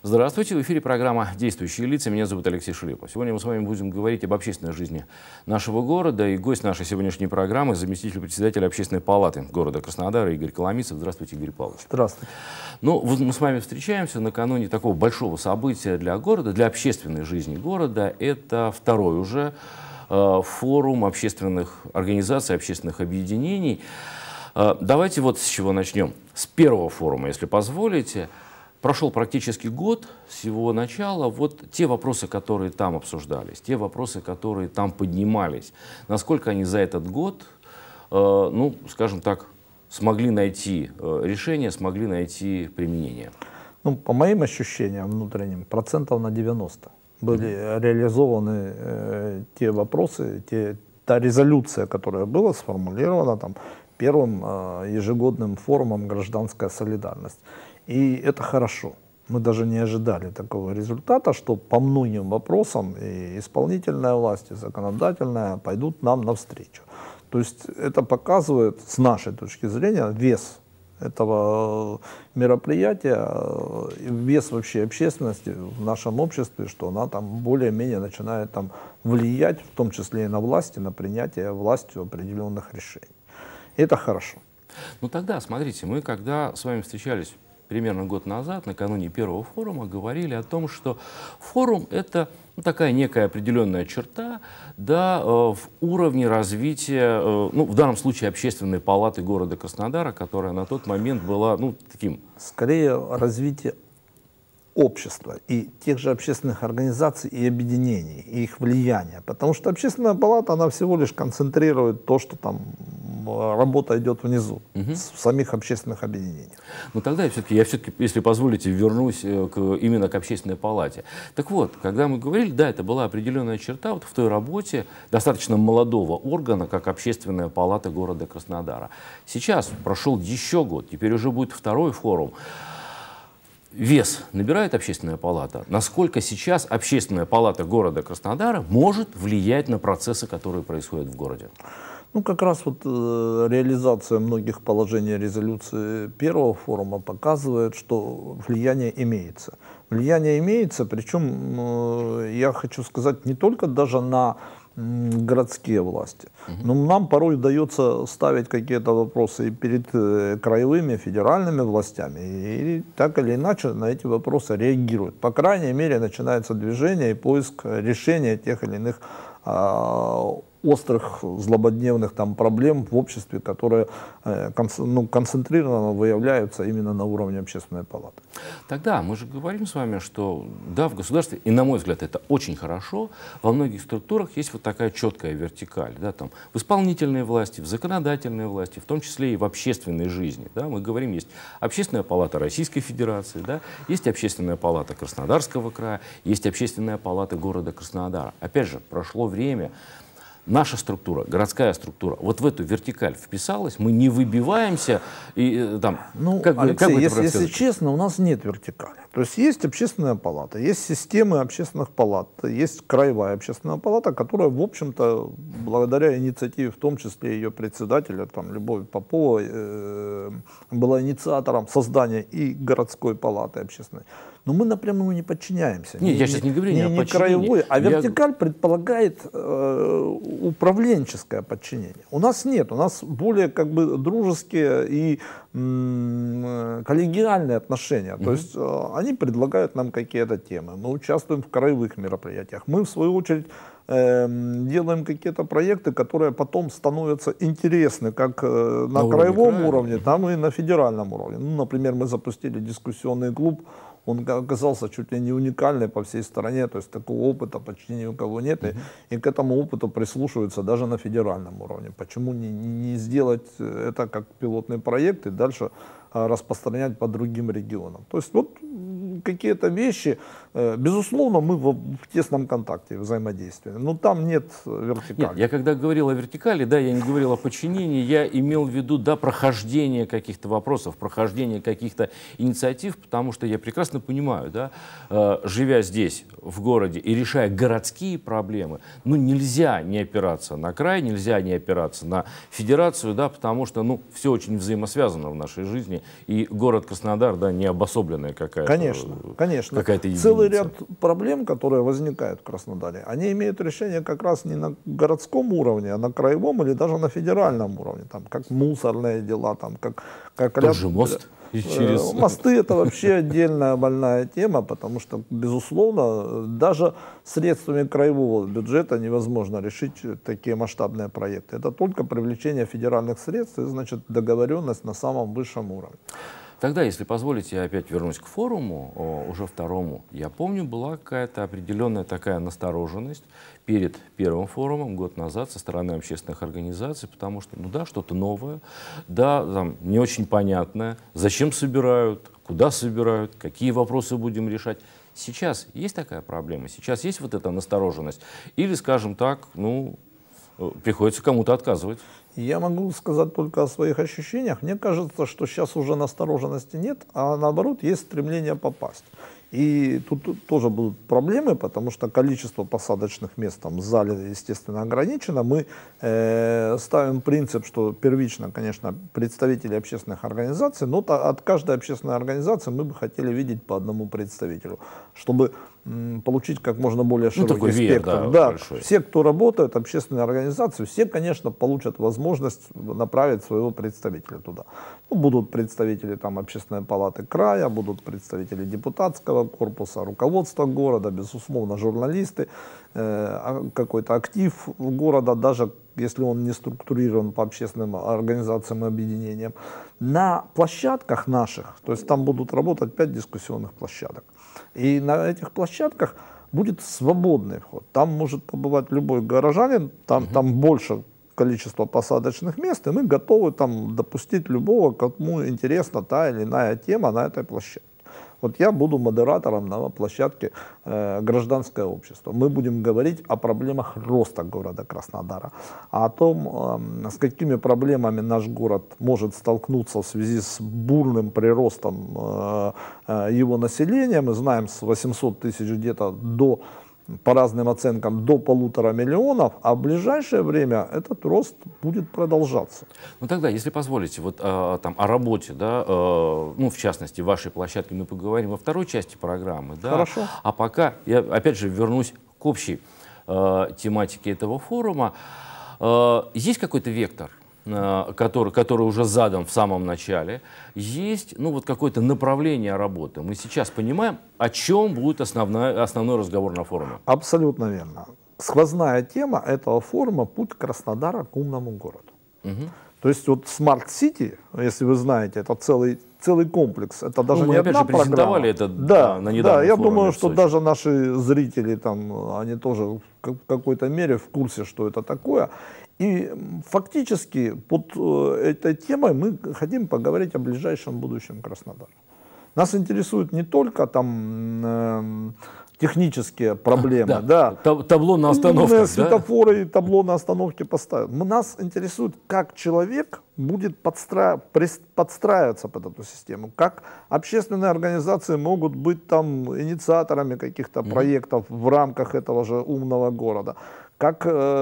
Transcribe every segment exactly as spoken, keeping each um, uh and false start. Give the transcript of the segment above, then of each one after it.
Здравствуйте, в эфире программа «Действующие лица». Меня зовут Алексей Шелепов. Сегодня мы с вами будем говорить об общественной жизни нашего города. И гость нашей сегодняшней программы — заместитель председателя Общественной палаты города Краснодара Игорь Коломийцев. Здравствуйте, Игорь Павлович. Здравствуйте. Ну, вот мы с вами встречаемся накануне такого большого события для города, для общественной жизни города. Это второй уже э, форум общественных организаций, общественных объединений. Э, давайте вот с чего начнем. С первого форума, если позволите. Прошел практически год с его начала. Вот те вопросы, которые там обсуждались, те вопросы, которые там поднимались, насколько они за этот год, э, ну, скажем так, смогли найти э, решение, смогли найти применение? Ну, по моим ощущениям внутренним, процентов на девяносто были mm-hmm. реализованы э, те вопросы, те, та резолюция, которая была сформулирована там, первым э, ежегодным форумом «Гражданская солидарность». И это хорошо. Мы даже не ожидали такого результата, что по многим вопросам и исполнительная власть, и законодательная пойдут нам навстречу. То есть это показывает, с нашей точки зрения, вес этого мероприятия, вес вообще общественности в нашем обществе, что она там более-менее начинает там влиять, в том числе и на власть, и на принятие властью определенных решений. И это хорошо. Ну тогда, смотрите, мы когда с вами встречались примерно год назад, накануне первого форума, говорили о том, что форум — это ну, такая некая определенная черта, да, э, в уровне развития, э, ну, в данном случае Общественной палаты города Краснодара, которая на тот момент была, ну, таким... Скорее, развитие общества и тех же общественных организаций и объединений, и их влияния. Потому что Общественная палата, она всего лишь концентрирует то, что там работа идет внизу, угу. в самих общественных объединениях. Ну тогда я все-таки, я все-таки, если позволите, вернусь к, именно к Общественной палате. Так вот, когда мы говорили, да, это была определенная черта вот в той работе достаточно молодого органа, как Общественная палата города Краснодара. Сейчас прошел еще год, теперь уже будет второй форум. Вес набирает Общественная палата? Насколько сейчас Общественная палата города Краснодара может влиять на процессы, которые происходят в городе? Ну, как раз вот э, реализация многих положений резолюции первого форума показывает, что влияние имеется. Влияние имеется, причем, э, я хочу сказать, не только даже на э, городские власти, угу. но нам порой удается ставить какие-то вопросы и перед э, краевыми, федеральными властями, и, и так или иначе на эти вопросы реагируют. По крайней мере, начинается движение и поиск решения тех или иных э, острых, злободневных там проблем в обществе, которые э, конц, ну, концентрированно выявляются именно на уровне Общественной палаты. Тогда мы же говорим с вами, что да, в государстве, и на мой взгляд это очень хорошо, во многих структурах есть вот такая четкая вертикаль, да, там, в исполнительной власти, в законодательной власти, в том числе и в общественной жизни. Да, мы говорим, есть Общественная палата Российской Федерации, да, есть Общественная палата Краснодарского края, есть Общественная палата города Краснодара. Опять же, прошло время. Наша структура, городская структура, вот в эту вертикаль вписалась, мы не выбиваемся и там... Ну, как, Алексей, как если, если честно, у нас нет вертикали. То есть есть Общественная палата, есть системы общественных палат, есть краевая Общественная палата, которая, в общем-то, благодаря инициативе, в том числе ее председателя, там, Любови Поповой, э, была инициатором создания и городской палаты общественной. Но мы напрямую не подчиняемся. Нет, не, я сейчас не говорю не, не о краевой, а вертикаль я... предполагает э, управленческое подчинение. У нас нет, у нас более как бы дружеские и м, коллегиальные отношения. Mm-hmm. То есть э, они предлагают нам какие-то темы, мы участвуем в краевых мероприятиях. Мы в свою очередь э, делаем какие-то проекты, которые потом становятся интересны как э, на, на краевом уровне, уровне, там и на федеральном уровне. Ну, например, мы запустили дискуссионный клуб. Он оказался чуть ли не уникальный по всей стране, то есть такого опыта почти ни у кого нет, uh-huh. и, и к этому опыту прислушиваются даже на федеральном уровне. Почему не, не сделать это как пилотный проект и дальше а, распространять по другим регионам? То есть вот какие-то вещи, Безусловно, мы в, в тесном контакте, взаимодействии, но там нет вертикали. Нет, я когда говорил о вертикали, да, я не говорил о подчинении, я имел в виду, да, прохождение каких-то вопросов, прохождение каких-то инициатив, потому что я прекрасно понимаю, да, э, живя здесь, в городе, и решая городские проблемы, ну, нельзя не опираться на край, нельзя не опираться на федерацию, да, потому что, ну, все очень взаимосвязано в нашей жизни, и город Краснодар, да, не обособленная какая-то, конечно, конечно. какая-то единица. Целый ряд проблем, которые возникают в Краснодаре, они имеют решение как раз не на городском уровне, а на краевом или даже на федеральном уровне, там, как мусорные дела, там, как, как ряд... же мост. Через... Мосты — это вообще отдельная больная тема, потому что, безусловно, даже средствами краевого бюджета невозможно решить такие масштабные проекты. Это только привлечение федеральных средств и, значит, договоренность на самом высшем уровне. Тогда, если позволите, я опять вернусь к форуму, уже второму. Я помню, была какая-то определенная такая настороженность перед первым форумом год назад со стороны общественных организаций, потому что, ну да, что-то новое, да, там, не очень понятное, зачем собирают, куда собирают, какие вопросы будем решать. Сейчас есть такая проблема, сейчас есть вот эта настороженность, или, скажем так, ну, приходится кому-то отказывать. Я могу сказать только о своих ощущениях. Мне кажется, что сейчас уже настороженности нет, а наоборот есть стремление попасть. И тут, тут тоже будут проблемы, потому что количество посадочных мест там, в зале, естественно, ограничено. Мы э, ставим принцип, что первично, конечно, представители общественных организаций, но от каждой общественной организации мы бы хотели видеть по одному представителю, чтобы м, получить как можно более широкий ну, такой спектр. веер, да, да, все, кто работает, общественные организации, все, конечно, получат возможность направить своего представителя туда. Ну, будут представители там, общественной палаты края, будут представители депутатского корпуса, руководства города, безусловно, журналисты, э, какой-то актив города, даже если он не структурирован по общественным организациям и объединениям. На площадках наших, то есть там будут работать пять дискуссионных площадок. И на этих площадках будет свободный вход. Там может побывать любой горожанин, там, угу. там больше количество посадочных мест, и мы готовы там допустить любого, кому интересна та или иная тема на этой площадке. Вот я буду модератором на площадке э, «Гражданское общество». Мы будем говорить о проблемах роста города Краснодара, о том, э, с какими проблемами наш город может столкнуться в связи с бурным приростом э, э, его населения. Мы знаем, с восьмисот тысяч где-то до, по разным оценкам, до полутора миллионов, а в ближайшее время этот рост будет продолжаться. Ну тогда, если позволите, вот э, там о работе, да, э, ну в частности вашей площадки мы поговорим во второй части программы, да. Хорошо. А пока я опять же вернусь к общей э, тематике этого форума. Э, есть какой-то вектор, э, который, который уже задан в самом начале, есть, ну вот какое-то направление работы. Мы сейчас понимаем, о чем будет основной, основной разговор на форуме. Абсолютно верно. Сквозная тема этого форума — путь Краснодара к умному городу. Угу. То есть вот Smart City, если вы знаете, это целый, целый комплекс, это даже ну, мы не опять одна же презентовали программа. это да, на недавнем да, я форуме думаю, в что Сочи. даже наши зрители, там, они тоже в какой-то мере в курсе, что это такое. И фактически под этой темой мы хотим поговорить о ближайшем будущем Краснодара. Нас интересует не только там э, технические проблемы, да, да. Табло на остановке, светофоры да? и табло на остановке поставят. Нас интересует, как человек будет подстра... подстраиваться под эту систему, как общественные организации могут быть там инициаторами каких-то mm-hmm. проектов в рамках этого же умного города. Как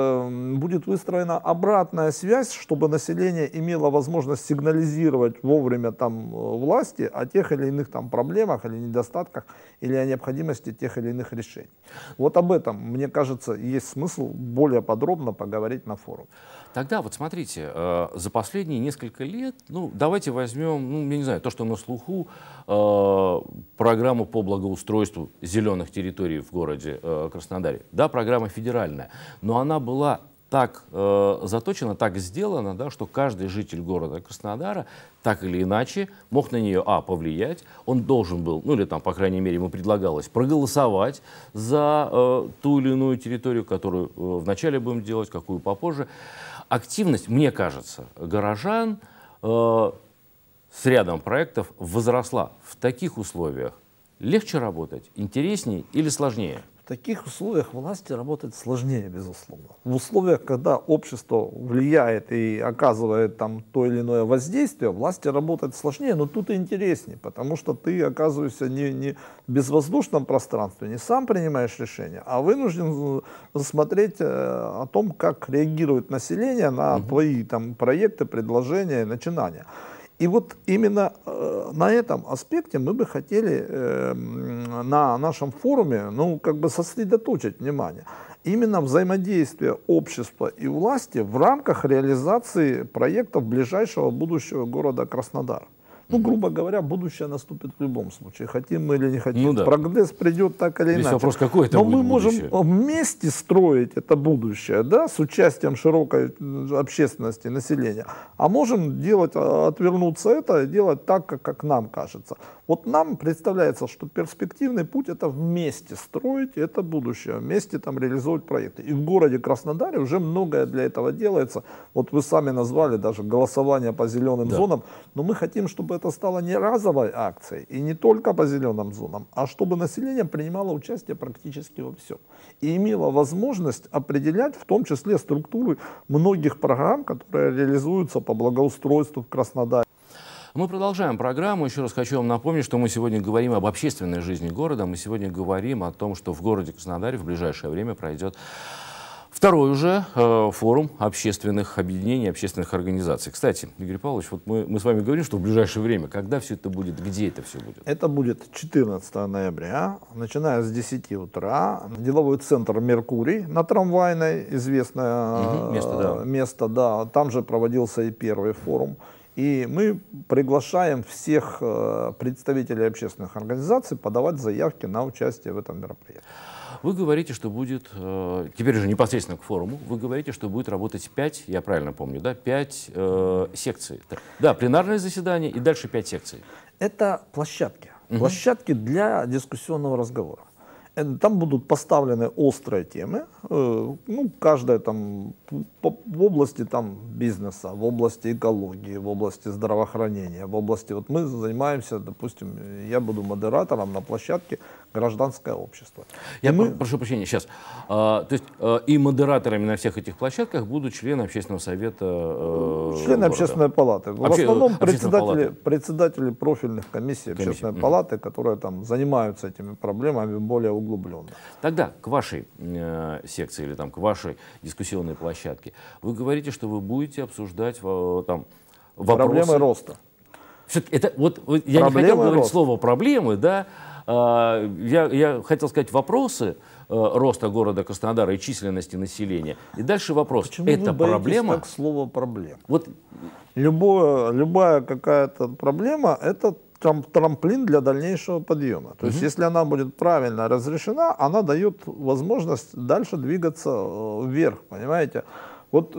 э, будет выстроена обратная связь, чтобы население имело возможность сигнализировать вовремя там, власти о тех или иных там, проблемах или недостатках, или о необходимости тех или иных решений. Вот об этом, мне кажется, есть смысл более подробно поговорить на форуме. Тогда вот смотрите, э, за последние несколько лет, ну давайте возьмем, ну я не знаю, то, что на слуху, э, программу по благоустройству зеленых территорий в городе э, Краснодаре. Да, программа федеральная, но она была так э, заточена, так сделана, да, что каждый житель города Краснодара так или иначе мог на нее, а, повлиять, он должен был, ну или там, по крайней мере, ему предлагалось проголосовать за э, ту или иную территорию, которую э, вначале будем делать, какую попозже. Активность, мне кажется, горожан э, с рядом проектов возросла в таких условиях легче работать, интереснее или сложнее? В таких условиях власти работать сложнее, безусловно. В условиях, когда общество влияет и оказывает там то или иное воздействие, власти работать сложнее, но тут и интереснее, потому что ты оказываешься не, не в безвоздушном пространстве, не сам принимаешь решения, а вынужден смотреть о том, как реагирует население на угу. твои там проекты, предложения, начинания. И вот именно э, на этом аспекте мы бы хотели э, на нашем форуме, ну, как бы сосредоточить внимание. Именно взаимодействие общества и власти в рамках реализации проектов ближайшего будущего города Краснодар. Ну, грубо говоря, будущее наступит в любом случае, хотим мы или не хотим. Ну, да. Прогресс придет так или Здесь иначе. Вопрос, какой это Но будет мы будущее? можем вместе строить это будущее, да, с участием широкой общественности, населения. А можем делать, отвернуться это и делать так, как, как нам кажется. Вот нам представляется, что перспективный путь — это вместе строить это будущее, вместе там реализовывать проекты. И в городе Краснодаре уже многое для этого делается. Вот вы сами назвали даже голосование по зеленым да. зонам, но мы хотим, чтобы это стало не разовой акцией и не только по зеленым зонам, а чтобы население принимало участие практически во всем и имело возможность определять в том числе структуры многих программ, которые реализуются по благоустройству в Краснодаре. Мы продолжаем программу. Еще раз хочу вам напомнить, что мы сегодня говорим об общественной жизни города. Мы сегодня говорим о том, что в городе Краснодаре в ближайшее время пройдет второй уже э, форум общественных объединений, общественных организаций. Кстати, Игорь Павлович, вот мы, мы с вами говорим, что в ближайшее время. Когда все это будет? Где это все будет? Это будет четырнадцатого ноября, начиная с десяти утра. Деловой центр «Меркурий» на Трамвайной, известное угу, место, да. место, да. Там же проводился и первый форум. И мы приглашаем всех э, представителей общественных организаций подавать заявки на участие в этом мероприятии. Вы говорите, что будет, э, теперь же непосредственно к форуму, вы говорите, что будет работать пять, я правильно помню, да, пять э, секций. Да, пленарное заседание и дальше пять секций. Это площадки. Угу. Площадки для дискуссионного разговора. Там будут поставлены острые темы, ну, каждая там в области там, бизнеса, в области экологии, в области здравоохранения, в области, вот мы занимаемся, допустим, я буду модератором на площадке «Гражданское общество». Я мы... прошу прощения, сейчас. А, то есть а, и модераторами на всех этих площадках будут члены общественного совета э, Члены города. Общественной палаты. В Обще... основном председатели, председатели профильных комиссий Общественной Комиссия. палаты, которые там занимаются этими проблемами более углубленно. Тогда к вашей э, секции или там, к вашей дискуссионной площадке вы говорите, что вы будете обсуждать э, там, вопросы... Проблемы роста. Это, вот, вот, я Проблемы не хотел говорить роста. слово «проблемы», да, э, я, я хотел сказать вопросы э, роста города Краснодара и численности населения. И дальше вопрос, Почему это вы проблема? Так слово «проблема». Вот. Любое, любая какая-то проблема — это трамплин для дальнейшего подъема. То угу. есть, если она будет правильно разрешена, она дает возможность дальше двигаться вверх, понимаете? Вот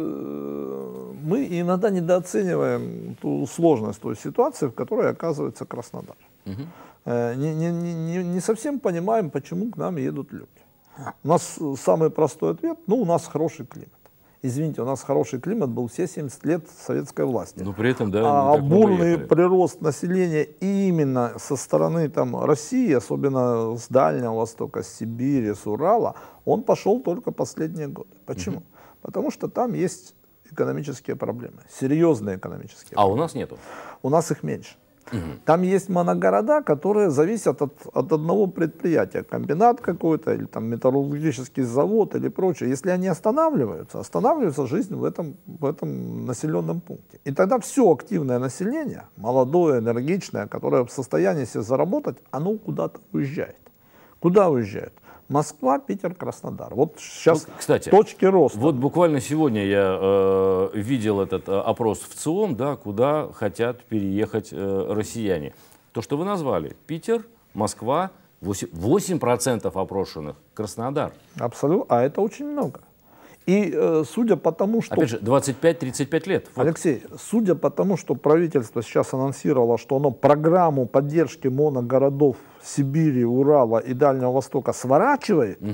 э, мы иногда недооцениваем ту сложность той ситуации, в которой оказывается Краснодар. Угу. Э, не, не, не, не совсем понимаем, почему к нам едут люди. У нас самый простой ответ: ну, у нас хороший климат. Извините, у нас хороший климат был все семьдесят лет советской власти. Но при этом, да, а бурный прирост населения именно со стороны там, России, особенно с Дальнего Востока, с Сибири, с Урала, он пошел только последние годы. Почему? Угу. Потому что там есть экономические проблемы, серьезные экономические а проблемы. А у нас нету? У нас их меньше. Угу. Там есть моногорода, которые зависят от, от одного предприятия, комбинат какой-то, или там металлургический завод, или прочее. Если они останавливаются, останавливается жизнь в этом, в этом населенном пункте. И тогда все активное население, молодое, энергичное, которое в состоянии себе заработать, оно куда-то уезжает. Куда уезжает? Москва, Питер, Краснодар. Вот сейчас вот, кстати, точки роста. Вот буквально сегодня я э, видел этот э, опрос в ЦИОМ, да, куда хотят переехать э, россияне. То, что вы назвали: Питер, Москва, восемь процентов опрошенных, Краснодар. Абсолютно, а это очень много. И э, судя по тому, что... Опять же, двадцать пять — тридцать пять лет. Вот. Алексей, судя по тому, что правительство сейчас анонсировало, что оно программу поддержки моногородов Сибири, Урала и Дальнего Востока сворачивает, угу.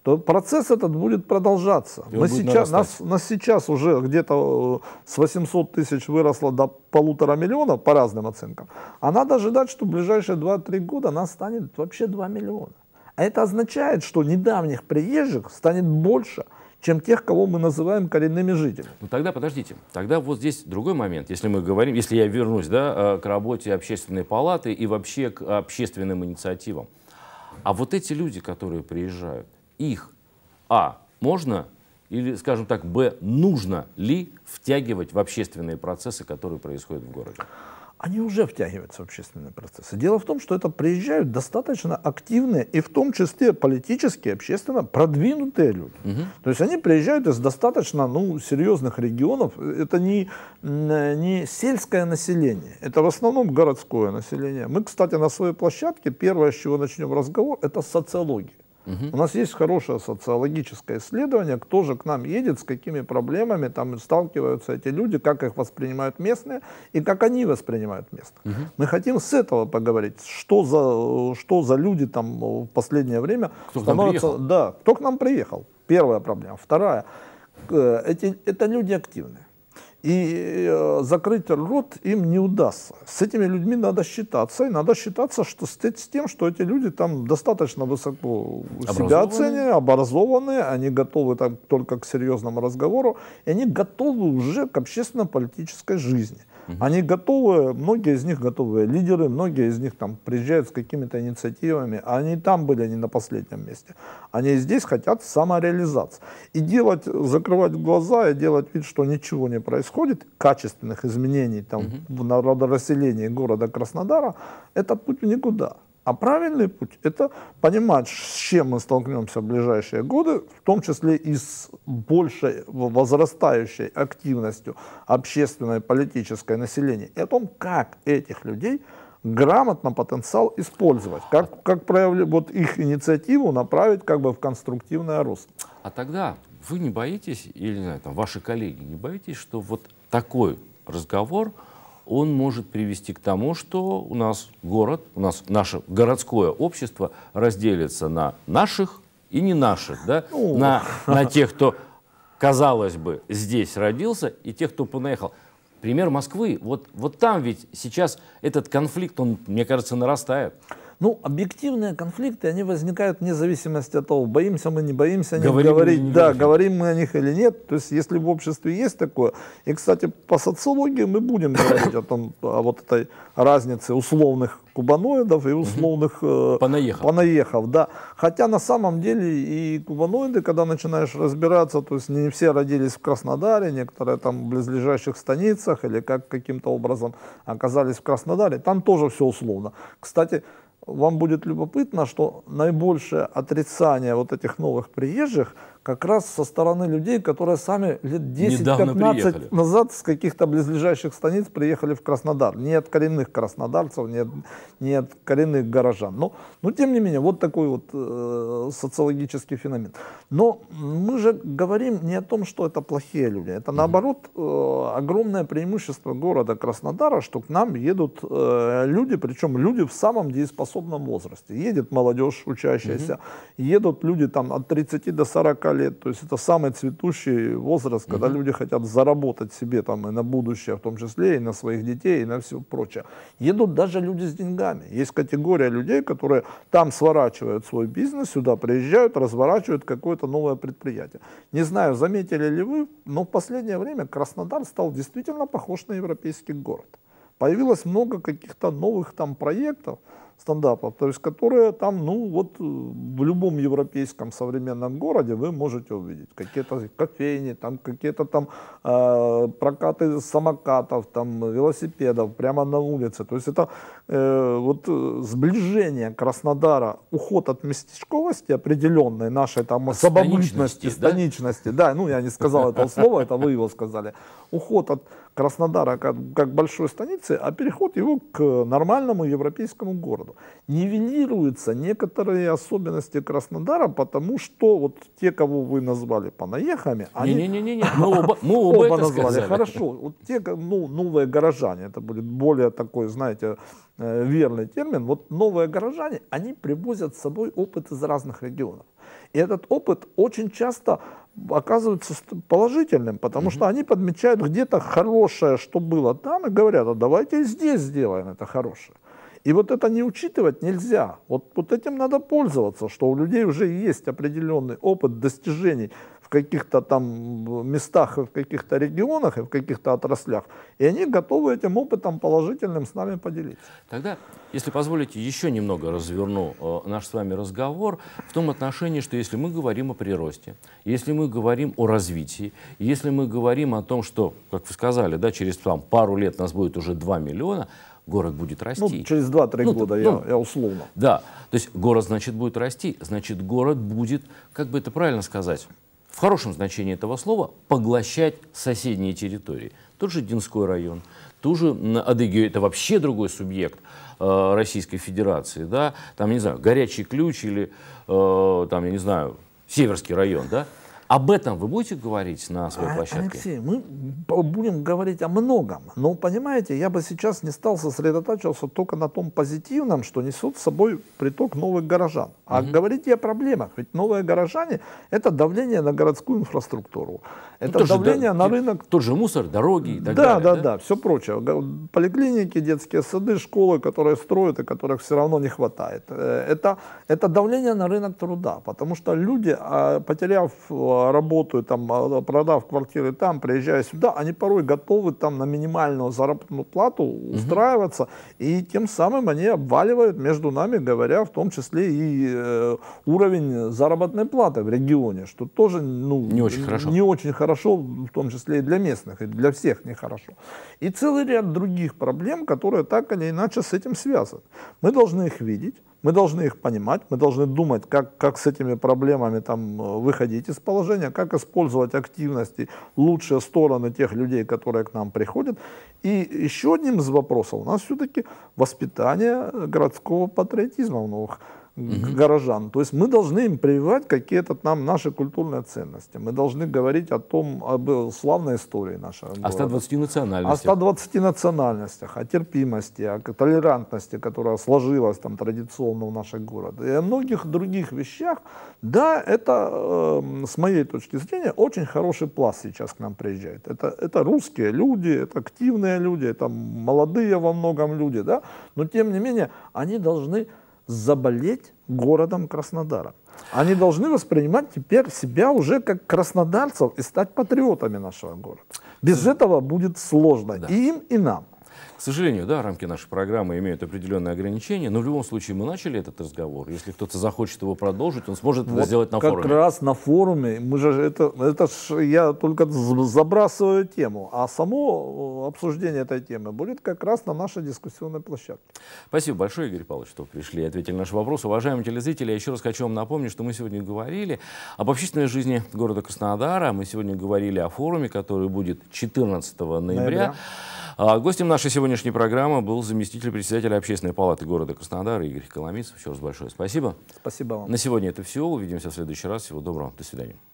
то процесс этот будет продолжаться. Мы будет сейчас, нас, нас сейчас уже где-то с восьмисот тысяч выросло до полутора миллионов по разным оценкам. А надо ожидать, что в ближайшие два-три года нас станет вообще два миллиона. А это означает, что недавних приезжих станет больше, чем тех, кого мы называем коренными жителями. Ну тогда подождите, тогда вот здесь другой момент. Если мы говорим, если я вернусь, да, к работе общественной палаты и вообще к общественным инициативам. А вот эти люди, которые приезжают, их, а, можно или, скажем так, б, нужно ли втягивать в общественные процессы, которые происходят в городе? Они уже втягиваются в общественные процессы. Дело в том, что это приезжают достаточно активные и в том числе политически, общественно продвинутые люди. Угу. То есть они приезжают из достаточно ну, серьезных регионов. Это не, не сельское население, это в основном городское население. Мы, кстати, на своей площадке первое, с чего начнем разговор, это социология. Угу. У нас есть хорошее социологическое исследование, кто же к нам едет, с какими проблемами там сталкиваются эти люди, как их воспринимают местные и как они воспринимают местных. Угу. Мы хотим с этого поговорить, что за, что за люди там в последнее время кто становятся. Да, кто к нам приехал? Первая проблема. Вторая. Эти, это люди активные. И э, закрыть рот им не удастся. С этими людьми надо считаться. И надо считаться что, с, с тем, что эти люди там достаточно высоко себя оценивают, образованные, они готовы там, только к серьезному разговору, и они готовы уже к общественно-политической жизни. Угу. Они готовы, многие из них готовые лидеры, многие из них там приезжают с какими-то инициативами, а они там были, они на последнем месте. Они здесь хотят самореализации. И делать, закрывать глаза и делать вид, что ничего не происходит, качественных изменений там, угу. в народонаселении города Краснодара, это путь в никуда. А правильный путь – это понимать, с чем мы столкнемся в ближайшие годы, в том числе и с большей возрастающей активностью общественной, политической населения, и о том, как этих людей грамотно потенциал использовать, как, как проявлять вот их инициативу направить как бы в конструктивное русло. А тогда вы не боитесь, или не знаю, там, ваши коллеги не боитесь, что вот такой разговор он может привести к тому, что у нас город, у нас наше городское общество разделится на наших и не наших, да? на, на тех, кто, казалось бы, здесь родился, и тех, кто понаехал. Пример Москвы, вот, вот там ведь сейчас этот конфликт, он, мне кажется, нарастает. Ну, объективные конфликты, они возникают вне зависимости от того, боимся мы, не боимся о них говорим говорить, не да, говорим. говорим мы о них или нет. То есть, если в обществе есть такое, и, кстати, по социологии мы будем говорить о том, о вот этой разнице условных кубаноидов и условных э, понаехав. понаехав, да. Хотя на самом деле и кубаноиды, когда начинаешь разбираться, то есть не все родились в Краснодаре, некоторые там в близлежащих станицах или как каким-то образом оказались в Краснодаре, там тоже все условно. Кстати, вам будет любопытно, что наибольшее отрицание вот этих новых приезжих как раз со стороны людей, которые сами лет десять-пятнадцать назад с каких-то близлежащих станиц приехали в Краснодар. Не от коренных краснодарцев, не от, не от коренных горожан. Но, но тем не менее, вот такой вот э, социологический феномен. Но мы же говорим не о том, что это плохие люди. Это наоборот э, огромное преимущество города Краснодара, что к нам едут э, люди, причем люди в самом дееспособном возрасте. Едет молодежь учащаяся, mm-hmm. едут люди там от тридцати до сорока лет, то есть это самый цветущий возраст, когда mm-hmm. люди хотят заработать себе там и на будущее, в том числе и на своих детей, и на все прочее. Едут даже люди с деньгами. Есть категория людей, которые там сворачивают свой бизнес, сюда приезжают, разворачивают какое-то новое предприятие. Не знаю, заметили ли вы, но в последнее время Краснодар стал действительно похож на европейский город. Появилось много каких-то новых там проектов, стендапов, то есть которые там, ну вот в любом европейском современном городе вы можете увидеть какие-то кофейни, там какие-то там э, прокаты самокатов, там велосипедов прямо на улице. То есть это э, вот сближение Краснодара, уход от местечковости определенной нашей там самобытности, станичности, да? станичности, да, ну я не сказал этого слова, это вы его сказали. Уход от Краснодара как, как большой станицы, а переход его к нормальному европейскому городу. Нивелируются некоторые особенности Краснодара, потому что вот те, кого вы назвали понаехами, они... Не-не-не, мы оба, мы оба, оба это назвали. Сказали. Хорошо. Вот те, ну, новые горожане, это будет более такой, знаете, верный термин. Вот новые горожане, они привозят с собой опыт из разных регионов. И этот опыт очень часто оказывается положительным, потому mm-hmm. что они подмечают где-то хорошее, что было там, и говорят, а давайте и здесь сделаем это хорошее. И вот это не учитывать нельзя. Вот, вот этим надо пользоваться, что у людей уже есть определенный опыт достижений в каких-то там местах, в каких-то регионах и в каких-то отраслях. И они готовы этим опытом положительным с нами поделиться. Тогда, если позволите, еще немного разверну э, наш с вами разговор в том отношении, что если мы говорим о приросте, если мы говорим о развитии, если мы говорим о том, что, как вы сказали, да, через там, пару лет нас будет уже два миллиона, город будет расти. Ну, через два-три ну, года, ну, я, я условно. Да, то есть город, значит, будет расти, значит, город будет, как бы это правильно сказать, в хорошем значении этого слова, поглощать соседние территории. Тот же Динской район, ту же Адыгею, это вообще другой субъект э, Российской Федерации, да, там, не знаю, Горячий Ключ или, э, там, я не знаю, Северский район, да. Об этом вы будете говорить на своей площадке? Алексей, мы будем говорить о многом. Но, понимаете, я бы сейчас не стал сосредотачиваться только на том позитивном, что несут с собой приток новых горожан. А угу. говорить и о проблемах. Ведь новые горожане – это давление на городскую инфраструктуру. Это ну, давление же, на рынок. Тот же мусор, дороги и так да, далее. Да, да, да, все прочее. Поликлиники, детские сады, школы, которые строят и которых все равно не хватает. Это, это давление на рынок труда. Потому что люди, потеряв работу, там, продав квартиры там, приезжая сюда, они порой готовы там на минимальную заработную плату устраиваться, угу. и тем самым они обваливают между нами, говоря, в том числе и э, уровень заработной платы в регионе, что тоже ну, не очень хорошо. Не очень хорошо, в том числе и для местных, и для всех нехорошо. И целый ряд других проблем, которые так или иначе с этим связаны. Мы должны их видеть. Мы должны их понимать, мы должны думать, как, как с этими проблемами там, выходить из положения, как использовать активности, лучшие стороны тех людей, которые к нам приходят. И еще одним из вопросов у нас все-таки воспитание городского патриотизма у новых mm-hmm. горожан. То есть мы должны им прививать какие-то нам наши культурные ценности. Мы должны говорить о том, об славной истории нашего города. О ста двадцати национальностях. О ста двадцати национальностях, о терпимости, о толерантности, которая сложилась там традиционно в нашем городе. И о многих других вещах. Да, это, э, с моей точки зрения, очень хороший пласт сейчас к нам приезжает. Это, это русские люди, это активные люди, это молодые во многом люди, да? Но тем не менее они должны заболеть городом Краснодаром. Они должны воспринимать теперь себя уже как краснодарцев и стать патриотами нашего города. Без этого будет сложно да. и им, и нам. К сожалению, да, рамки нашей программы имеют определенные ограничения, но в любом случае мы начали этот разговор. Если кто-то захочет его продолжить, он сможет вот это сделать на как форуме. Как раз на форуме. Мы же это, это ж я только забрасываю тему, а само обсуждение этой темы будет как раз на нашей дискуссионной площадке. Спасибо большое, Игорь Павлович, что пришли и ответили на наши вопросы. Уважаемые телезрители, я еще раз хочу вам напомнить, что мы сегодня говорили об общественной жизни города Краснодара. Мы сегодня говорили о форуме, который будет четырнадцатого ноября. А гостем нашей сегодняшней программы был заместитель председателя Общественной палаты города Краснодара Игорь Коломийцев. Еще раз большое спасибо. Спасибо вам. На сегодня это все. Увидимся в следующий раз. Всего доброго. До свидания.